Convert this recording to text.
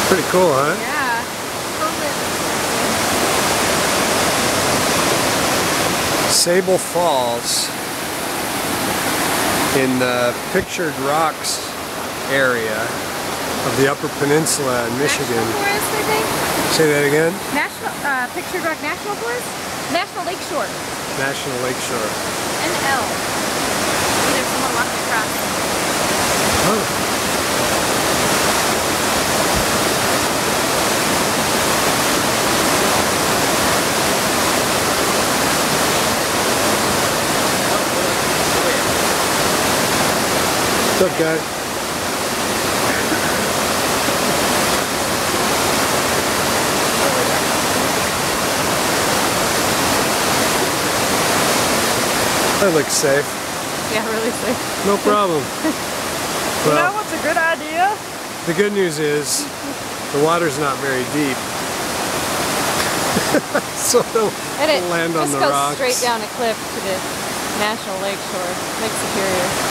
Pretty cool, huh? Yeah. Sable Falls in the Pictured Rocks area of the Upper Peninsula in Michigan. National Forest, I think. Say that again? Pictured Rock National Forest? National Lakeshore. National Lakeshore. NL. There's someone walking across. Oh. What's up, guys? That looks safe. Yeah, really safe. No problem. You know what's a good idea? The good news is the water's not very deep. So it'll land on the rocks. And it just goes straight down a cliff to the National Lakeshore, Lake Superior.